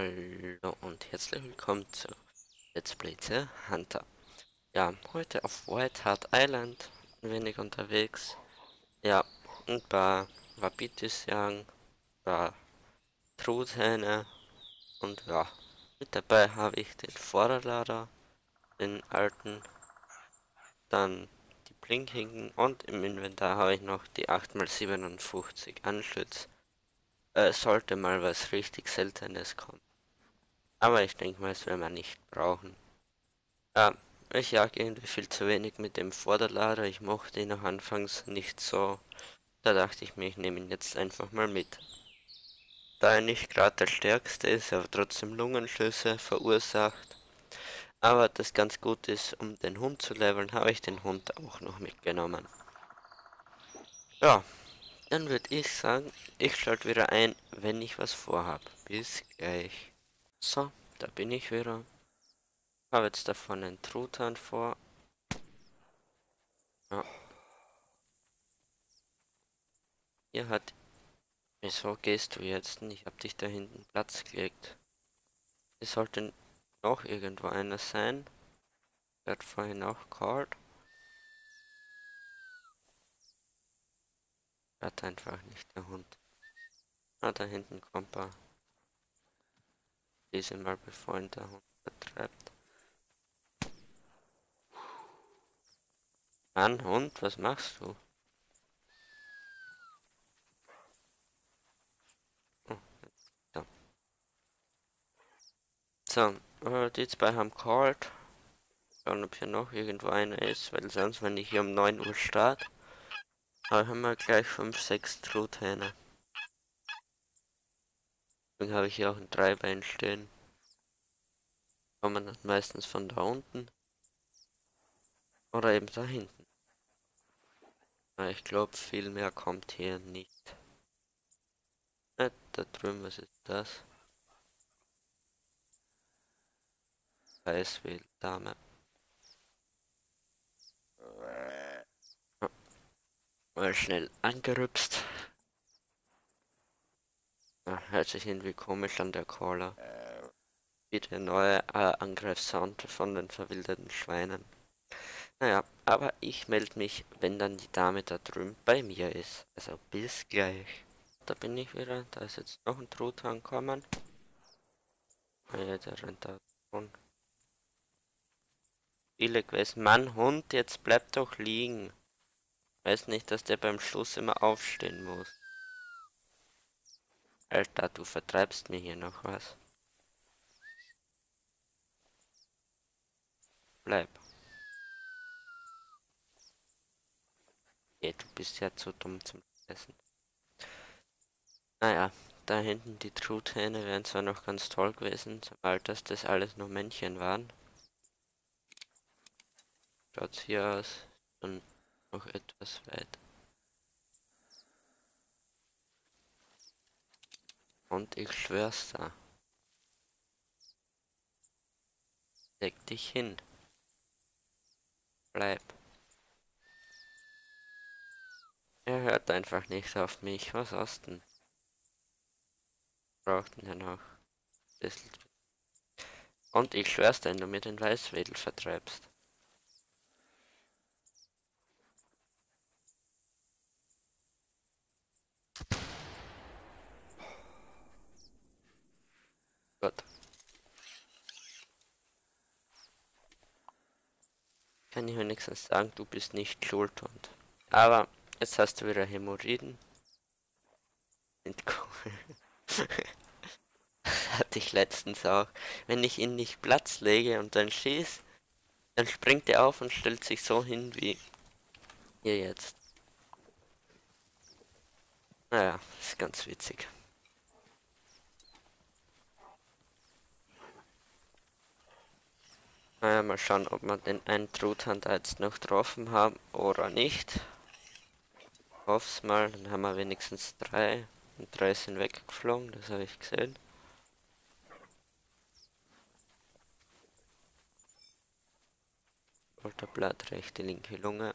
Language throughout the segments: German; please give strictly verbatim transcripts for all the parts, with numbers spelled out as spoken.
Hallo und herzlich willkommen zu Let's Play The Hunter. Ja, heute auf White Hart Island, ein wenig unterwegs. Ja, ein paar Wapitis jagen, ein paar Truthähne und ja, mit dabei habe ich den Vorderlader, den alten, dann die blinkigen und im Inventar habe ich noch die acht mal siebenundfünfzig Anschütz. Äh, sollte mal was richtig Seltenes kommen. Aber ich denke mal, das werden wir nicht brauchen. Ja, ich jag irgendwie viel zu wenig mit dem Vorderlader. Ich mochte ihn auch anfangs nicht so. Da dachte ich mir, ich nehme ihn jetzt einfach mal mit. Da er nicht gerade der stärkste ist, aber trotzdem Lungenschlüsse verursacht. Aber das ganz gut ist, um den Hund zu leveln, habe ich den Hund auch noch mitgenommen. Ja, dann würde ich sagen, ich schalte wieder ein, wenn ich was vorhab. Bis gleich. So, da bin ich wieder. Habe jetzt davon einen Truthahn vor. Ja. Hier hat... Wieso gehst du jetzt? Ich hab dich da hinten Platz gelegt. Es sollte noch irgendwo einer sein. Der hat vorhin auch called. Hat einfach nicht der Hund. Ah, da hinten kommt er. Diese mal bevor ihn der Hund vertreibt. Mann, Hund, was machst du? Oh, da. So, äh, die zwei haben called. Schauen, ob hier noch irgendwo einer ist, weil sonst, wenn ich hier um neun Uhr start, haben wir gleich fünf, sechs Truthähne. Dann habe ich hier auch ein Dreibein stehen. Kommen dann meistens von da unten. Oder eben da hinten. Ich glaube, viel mehr kommt hier nicht. Äh, da drüben, was ist das? Weißwilddame. Oh, mal schnell angerüpst. Ah, hört sich irgendwie komisch an, der Caller. Wie der neue äh, Angriffssound von den verwilderten Schweinen. Naja, aber ich melde mich, wenn dann die Dame da drüben bei mir ist. Also bis gleich. Da bin ich wieder. Da ist jetzt noch ein Truthahn gekommen. Ah ja, der rennt da von. Viele gewesen. Mann, Hund, jetzt bleib doch liegen. Weiß nicht, dass der beim Schluss immer aufstehen muss. Alter, du vertreibst mir hier noch was. Bleib. Okay, du bist ja zu dumm zum Essen. Naja, da hinten die Truthähne wären zwar noch ganz toll gewesen, sobald das das alles nur Männchen waren. Schaut's hier aus. Und noch etwas weit. Und ich schwör's da. Leg dich hin. Bleib. Er hört einfach nicht auf mich. Was hast denn? Braucht ihn ja noch. Bisschen. Und ich schwör's dir, wenn du mir den Weißwedel vertreibst. Gott. Kann ich wenigstens sagen, du bist nicht schuld und. Aber jetzt hast du wieder Hämorrhoiden. Sind cool. Hatte ich letztens auch. Wenn ich ihn nicht Platz lege und dann schieß, dann springt er auf und stellt sich so hin wie ihr jetzt. Naja, ist ganz witzig. Naja, mal schauen, ob wir den einen Truthahn da jetzt noch getroffen haben oder nicht. Hoff's mal, dann haben wir wenigstens drei. Und drei sind weggeflogen, das habe ich gesehen. Schulterblatt, rechte, linke Lunge.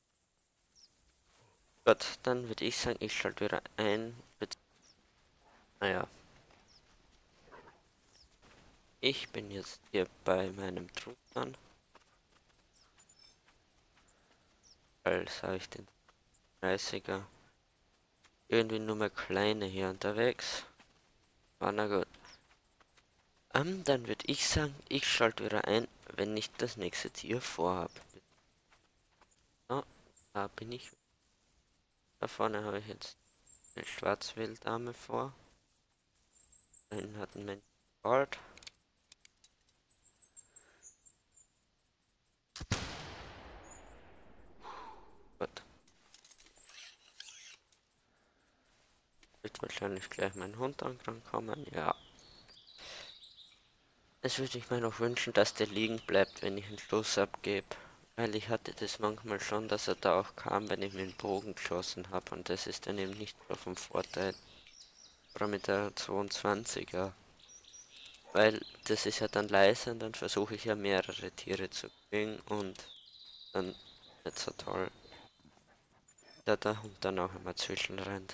Gut, dann würde ich sagen, ich schalte wieder ein. Naja. ich bin jetzt hier bei meinem Truthahn. Als habe ich den dreißiger. Irgendwie nur mehr kleine hier unterwegs. Ah, na gut. Ähm, dann würde ich sagen, ich schalte wieder ein, wenn ich das nächste Tier vorhab. So, da bin ich. Da vorne habe ich jetzt eine Schwarzwilddame vor. Da hinten hat ein Mensch Gold. Gut. Wird wahrscheinlich gleich mein Hund ankommen. Ja. Es würde ich mir noch wünschen, dass der liegen bleibt, wenn ich einen Schuss abgebe. Weil ich hatte das manchmal schon, dass er da auch kam, wenn ich mit dem Bogen geschossen habe. Und das ist dann eben nicht so vom Vorteil. Oder mit der zweiundzwanziger. Weil das ist ja dann leise und dann versuche ich ja mehrere Tiere zu kriegen und dann nicht so toll. Da der Hund dann auch immer zwischenrennt.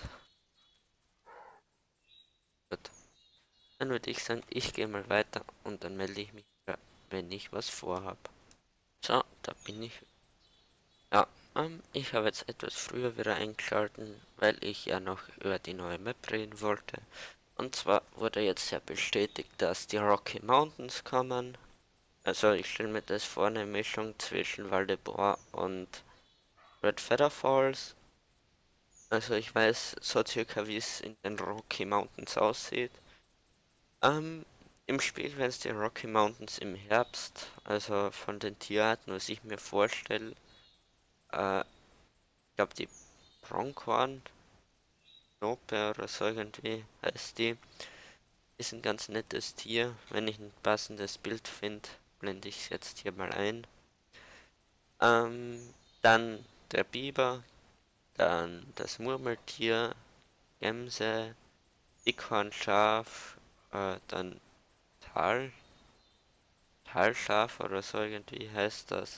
Gut. Dann würde ich sagen, ich gehe mal weiter und dann melde ich mich wieder, wenn ich was vorhab. So, da bin ich. Ja, ähm, ich habe jetzt etwas früher wieder eingeschalten, weil ich ja noch über die neue Map reden wollte. Und zwar wurde jetzt ja bestätigt, dass die Rocky Mountains kommen. Also ich stelle mir das vor, eine Mischung zwischen Val de Bois und Red Feather Falls. Also ich weiß so circa, wie es in den Rocky Mountains aussieht. Ähm, im Spiel werden es die Rocky Mountains im Herbst, also von den Tierarten, was ich mir vorstelle. Äh, ich glaube die Pronghorn, Nope oder so irgendwie heißt die. Ist ein ganz nettes Tier. Wenn ich ein passendes Bild finde, blende ich es jetzt hier mal ein. Ähm, dann der Biber, dann das Murmeltier, Gemse, Dickhornschaf, äh, dann Tal, Talschaf oder so irgendwie heißt das.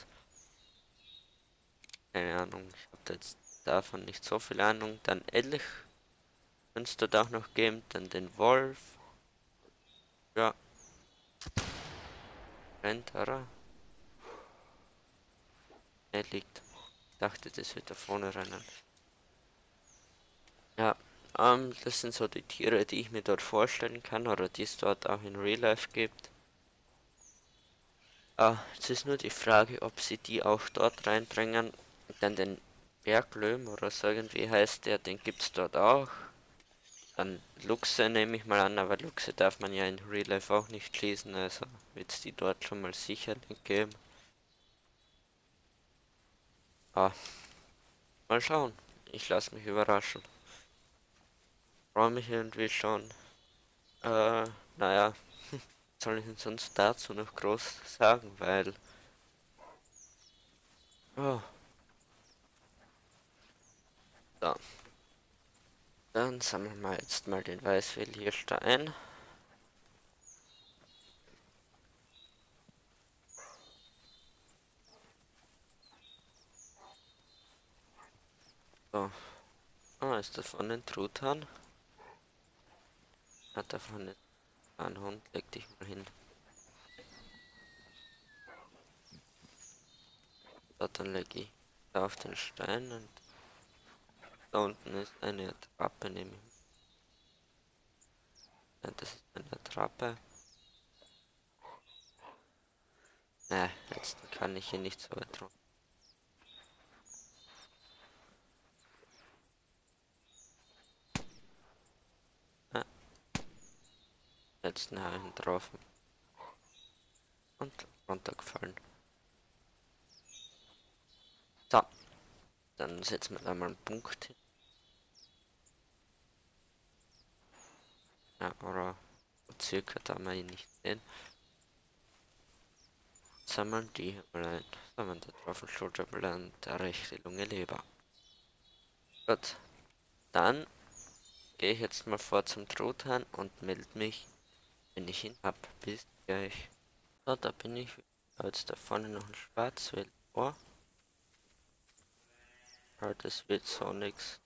Keine Ahnung, ich habe jetzt davon nicht so viel Ahnung. Dann Elch, könnte es dort auch noch geben, dann den Wolf, ja, rennt, oder? Er liegt. Ich dachte, das wird da vorne rennen. Ja, ähm, das sind so die Tiere, die ich mir dort vorstellen kann oder die es dort auch in Real Life gibt. Ah, es ist nur die Frage, ob sie die auch dort reinbringen. Dann den Berglöwen oder so irgendwie heißt der, den gibt's dort auch. Dann Luchse nehme ich mal an, aber Luchse darf man ja in Real Life auch nicht schließen, also wird es die dort schon mal sicher nicht geben. Ah, mal schauen. Ich lasse mich überraschen. Freue mich irgendwie schon. Äh, naja, was soll ich denn sonst dazu noch groß sagen, weil. Oh, so. Dann sammeln wir jetzt mal den Weißwildhirsch da ein. So. Ah, ist das von den Truthahn? Hat er von den einen Hund? Leg dich mal hin. So, dann lege ich da auf den Stein und da unten ist eine Attrappe, nehme ich. Ja, das ist eine Attrappe. Ne, jetzt kann ich hier nicht so weit rum. Ja, jetzt habe ich ihn drauf und runtergefallen. So, dann setzen wir da mal einen Punkt hin. Ja, oder circa, da wir ihn nicht sehen. Sammeln die hier mal ein. Sammeln da drauf ein Schulterblatt und der rechte Lunge Leber. Gut, dann gehe ich jetzt mal vor zum Truthahn und melde mich, wenn ich ihn hab. Bis gleich. So, da bin ich. Jetzt da vorne noch ein Schwarzwild. Oh, das wird so nix.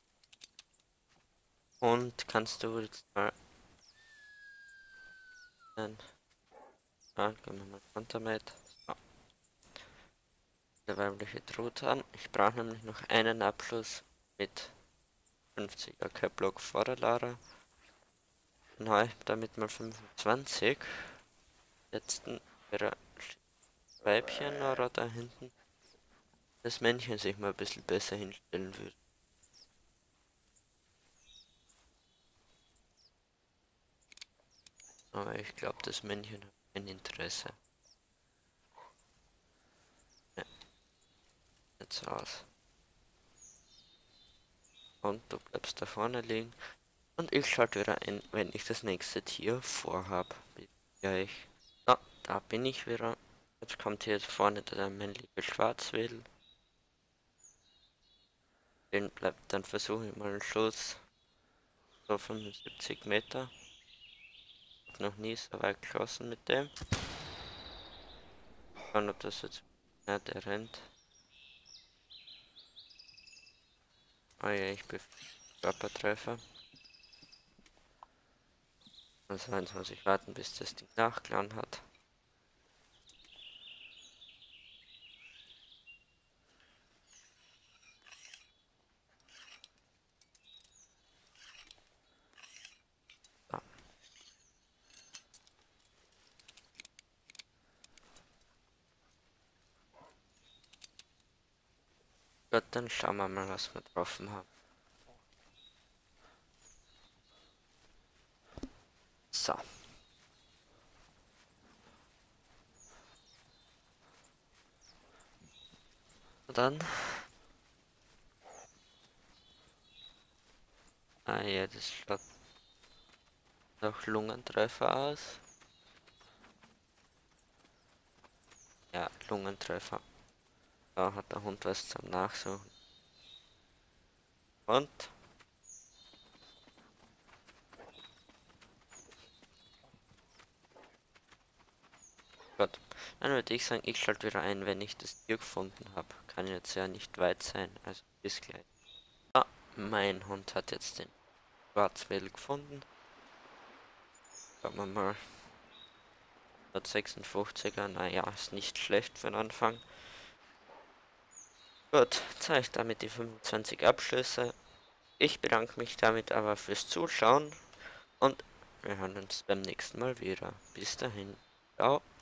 Und kannst du jetzt mal Dann ah, gehen wir mal runter mit. So, der weibliche Truthahn. Ich brauche nämlich noch einen Abschluss mit fünfziger K-Block vor der Lara. Dann habe ich damit mal fünfundzwanzig. Jetzt wäre Weibchen oder da hinten das Männchen sich mal ein bisschen besser hinstellen würde. Aber ich glaube, das Männchen hat kein Interesse. Ja, jetzt so aus. Und du bleibst da vorne liegen. Und ich schalte wieder ein, wenn ich das nächste Tier vorhab. Ja, ich. Ah, da bin ich wieder. Jetzt kommt hier vorne der männliche Schwarzwedel. Den bleibt, dann versuche ich mal einen Schuss. So fünfundsiebzig Meter. Hab noch nie so weit geschossen mit dem. Schauen, ob das jetzt. Ja, der rennt. Oh ja, ich bin Körpertreffer. Also jetzt muss ich warten, bis das Ding nachgeladen hat. So. Gut, dann schauen wir mal, was wir getroffen haben. So. Und dann. Ah ja, das schaut nach Lungentreffer aus. Ja, Lungentreffer. Da hat der Hund was zum Nachsuchen. Und? Gut. Dann würde ich sagen, ich schalte wieder ein, wenn ich das Tier gefunden habe. Kann jetzt ja nicht weit sein. Also bis gleich. Ah, mein Hund hat jetzt den Schwarzwedel gefunden. Schauen wir mal. hundertsechsundfünfziger, naja, ist nicht schlecht für den Anfang. Gut, zeige ich damit die fünfundzwanzig Abschlüsse. Ich bedanke mich damit aber fürs Zuschauen und wir hören uns beim nächsten Mal wieder. Bis dahin. Ciao.